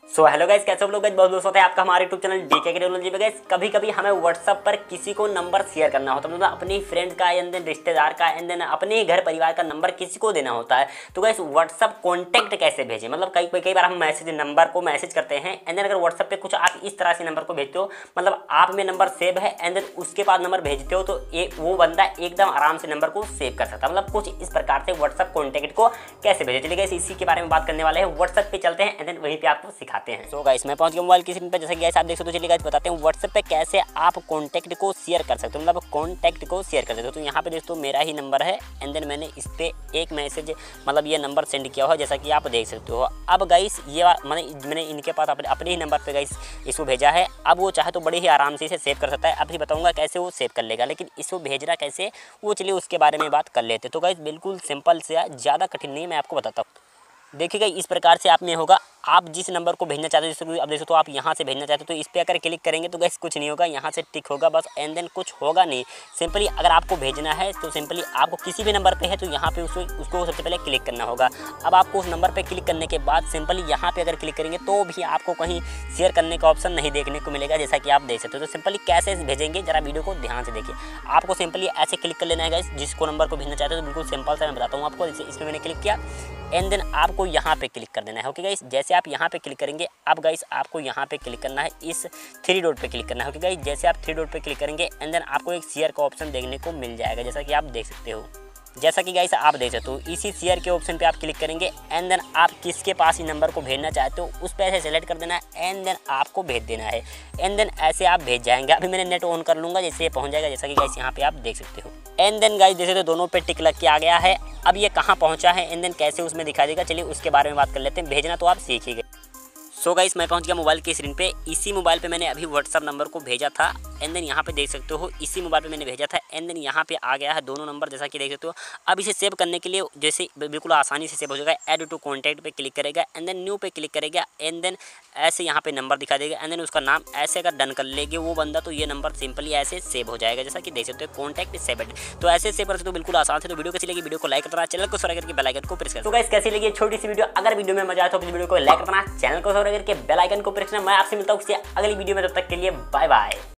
Hello guys, कैसे हो लोग गाइस। बहुत बहुत स्वागत है आपका हमारे यूट्यूब चैनल डीके के टेक्नोलॉजी में। गाइस कभी कभी हमें व्हाट्सएप पर किसी को नंबर शेयर करना होता है, मतलब अपनी फ्रेंड का एंड देन रिश्तेदार का एंड देन अपने घर परिवार का नंबर किसी को देना होता है। तो गाइस व्हाट्सएप कॉन्टैक्ट कैसे भेजें, मतलब कई बार हम मैसेज नंबर को मैसेज करते हैं एंड देन अगर व्हाट्सएप पे कुछ आप इस तरह से नंबर को भेजते हो, मतलब आप में नंबर सेव है एंड देन उसके बाद नंबर भेजते हो, तो वो बंदा एकदम आराम से नंबर को सेव कर सकता है। मतलब कुछ इस प्रकार से व्हाट्सएप कॉन्टैक्ट को कैसे भेजें, चलिए गाइस इसी के बारे में बात करने वाले हैं। व्हाट्सएप पे चलते हैं एंड देन वहीं पे आपको सिखाते हैं। सो गाइस मैं पहुंच गया मोबाइल की स्क्रीन पे, जैसे कि गाइस आप देख सकते हो। चलिए गाइस बताते हैं व्हाट्सएप पे कैसे आप कॉन्टैक्ट को शेयर कर सकते हो, मतलब कॉन्टैक्ट को शेयर कर सकते हो। तो यहाँ पे दोस्तों मेरा ही नंबर है एंड देन मैंने इस पे एक मैसेज मतलब ये नंबर सेंड किया हुआ, जैसा कि आप देख सकते हो। अब गाइस ये मैंने इनके पास अपने ही नंबर पे गाइस इसको भेजा है। अब वो चाहे तो बड़े ही आराम से इसे सेव कर सकता है। अभी बताऊंगा कैसे वो सेव कर लेगा, लेकिन इसको भेजना कैसे वो चलिए उसके बारे में बात कर लेते। तो गाइस बिल्कुल सिंपल से, ज़्यादा कठिन नहीं, मैं आपको बताता हूँ। देखिएगा इस प्रकार से आप में होगा, आप जिस नंबर को भेजना चाहते हो, जैसे अब देखो तो आप यहाँ से भेजना चाहते हो तो इस पर अगर क्लिक करेंगे तो गैस कुछ नहीं होगा, यहाँ से टिक होगा बस एंड देन कुछ होगा नहीं। सिंपली अगर आपको भेजना है तो सिंपली आपको किसी भी नंबर पे है तो यहाँ पे उसको सबसे पहले क्लिक करना होगा। अब आपको उस नंबर पे क्लिक करने के बाद सिंपली यहाँ पे अगर क्लिक करेंगे तो भी आपको कहीं शेयर करने का ऑप्शन नहीं देखने को मिलेगा, जैसा कि आप देख सकते हो। तो सिंपली कैसे भेजेंगे जरा वीडियो को ध्यान से देखिए। आपको सिंपली ऐसे क्लिक कर लेना है गाइस, जिसको नंबर को भेजना चाहते हो। तो बिल्कुल सिंपल सा मैं बताता हूँ आपको। इसमें मैंने क्लिक किया एंड देन आपको यहाँ पे क्लिक कर देना है। ओके गाइस, जैसे आप यहाँ पे क्लिक करेंगे, अब गाइस आपको यहाँ पे क्लिक करना है, इस 3 डॉट पे क्लिक करना है। ओके गाइस, जैसे आप 3 डॉट पे क्लिक करेंगे एंड देन आपको एक शेयर का ऑप्शन देखने को मिल जाएगा, जैसा कि आप देख सकते हो। जैसा कि गाइस आप देख सकते हो, इसी शेयर के ऑप्शन पे आप क्लिक करेंगे एंड देन आप किसके पास ही नंबर को भेजना चाहते हो उस पे ऐसे सेलेक्ट कर देना है एंड देन आपको भेज देना है एंड देन ऐसे आप भेज जाएंगे। अभी मैंने नेट ऑन कर लूँगा, जैसे ये पहुँच जाएगा, जैसा कि गाइस यहाँ पे आप देख सकते हो। एंड देन गाइस जैसे तो दोनों पे टिक लग के आ गया है। अब ये कहाँ पहुँचा है एंड देन कैसे उसमें दिखा देगा, चलिए उसके बारे में बात कर लेते हैं। भेजना तो आप सीख ही गए। सो गाइस मैं पहुंच गया मोबाइल की स्क्रीन पे। इसी मोबाइल पे मैंने अभी व्हाट्सअप नंबर को भेजा था एंड देन यहाँ पे देख सकते हो, इसी मोबाइल पे मैंने भेजा था एंड देन यहाँ पे आ गया है दोनों नंबर, जैसा कि देख सकते हो। अब इसे सेव करने के लिए जैसे बिल्कुल आसानी से सेव हो जाएगा। ऐड टू कॉन्टैक्ट पे क्लिक करेगा एंड देन न्यू पे क्लिक करेगा एंड देन ऐसे यहाँ पे नंबर दिखा देगा एंड देन उसका नाम ऐसे अगर डन कर लेंगे वो बंदा, तो ये नंबर सिंपली ऐसे सेव हो जाएगा, जैसा कि देख सकते हो कॉन्टैक्ट सेव्ड। तो ऐसे सेव कर सकते हो, बिल्कुल आसान है। तो वीडियो कैसी लगी, वीडियो को लाइक करना, चैनल को सब्सक्राइब करके बेल आइकन को प्रेस करना। तो गाइस कैसी लगी छोटी सी वीडियो, अगर वीडियो में मजा आया तो वीडियो को लाइक करना, चैनल को सब्सक्राइब करके बेल आइकन को प्रेस करना। मैं आपसे मिलता हूँ अगली वीडियो में, तब तक के लिए बाय बाय।